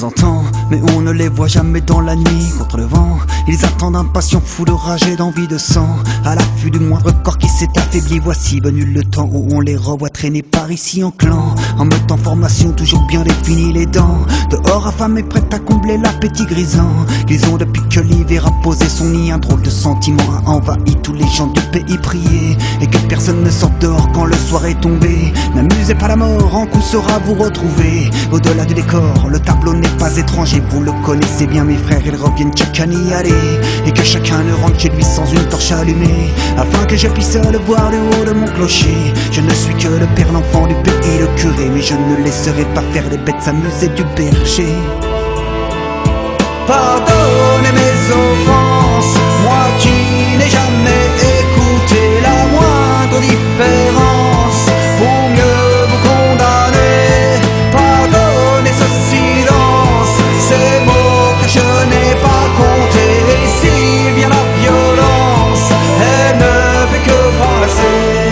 temps en temps, mais on ne les voit jamais dans la nuit. Contre le vent, ils attendent impatients, fous de rage et d'envie de sang. À l'affût du moindre corps qui s'est affaibli, voici venu le temps où on les revoit traîner par ici en clan. En mode en formation, toujours bien défini les dents. Dehors affamés, prêts à combler l'appétit grisant. Qu'ils ont depuis que l'hiver a posé son nid. Un drôle de sentiment a envahi tous les gens du pays prié. Et que personne ne sorte dehors quand le soir est tombé. N'amusez pas la mort, en coup saura vous retrouver. Au-delà du décor, le tableau n'est pas étranger. Vous le connaissez bien mes frères, ils reviennent chacun y aller. Et que chacun ne rentre chez lui sans une torche allumée, afin que je puisse le voir du haut de mon clocher. Je ne suis que le père, l'enfant du pays, le curé, mais je ne laisserai pas faire les bêtes s'amuser du berger. Pardonnez mes offenses, moi qui n'ai jamais écouté la moindre différence, pour mieux vous condamner. Pardonnez ce silence, ces mots que je n'ai pas comptés. Et si vient la violence, elle ne fait que passer.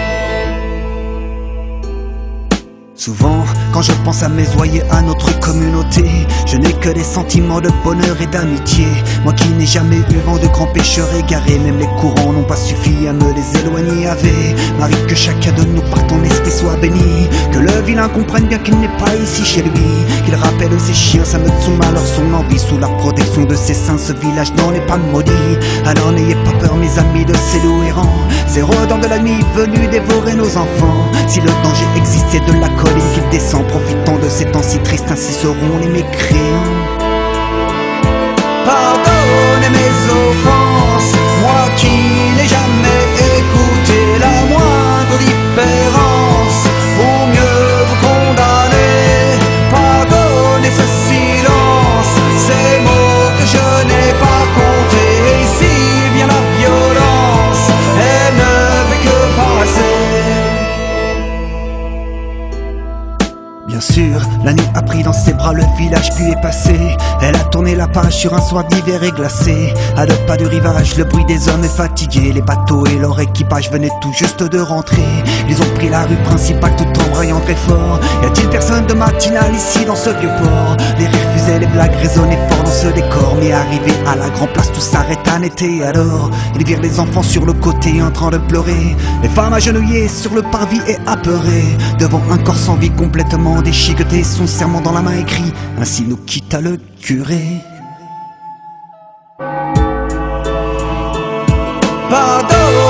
Souvent, quand je pense à mes oies, à notre communauté, je n'ai que des sentiments de bonheur et d'amitié. Moi qui n'ai jamais eu vent de grands pécheurs égarés, même les courants n'ont pas suffi à me les éloigner. Ave Marie, que chacun de nous par ton esprit soit béni. Que le vilain comprenne bien qu'il n'est pas ici chez lui. Qu'il rappelle ses chiens, sa Metzuma, leur son envie. Sous la protection de ses saints, ce village n'en est pas maudit. Alors n'ayez pas peur mes amis de ces loups errants, ces redans de la nuit venus dévorer nos enfants. Si le danger existait de la colline qu'il descend, profitant de ces temps si tristes, ainsi seront les mécréants. Pardonnez mes offenses, moi qui n'ai jamais écouté la moindre différence, pour mieux vous condamner. Pardonnez ce silence, ces mots que je n'ai pas comptés. Et si vient la violence, elle ne fait que passer. Bien sûr, la nuit a pris dans ses bras le village puis est passé. Elle a tourné la page sur un soir d'hiver et glacé. À 2 pas du rivage, le bruit des hommes est fatigué. Les bateaux et leur équipage venaient tout juste de rentrer. Ils ont pris la rue principale tout en braillant très fort. Y a-t-il personne de matinale ici dans ce vieux port? Les rires fusaient, les blagues résonnaient fort dans ce décor. Mais arrivé à la grande place, tout s'arrête en été. Alors, ils virent les enfants sur le côté en train de pleurer. Les femmes agenouillées sur le parvis et apeurées devant un corps sans vie complètement déchiqueté. Son serment dans la main écrit: ainsi nous quitta le curé. Pardon.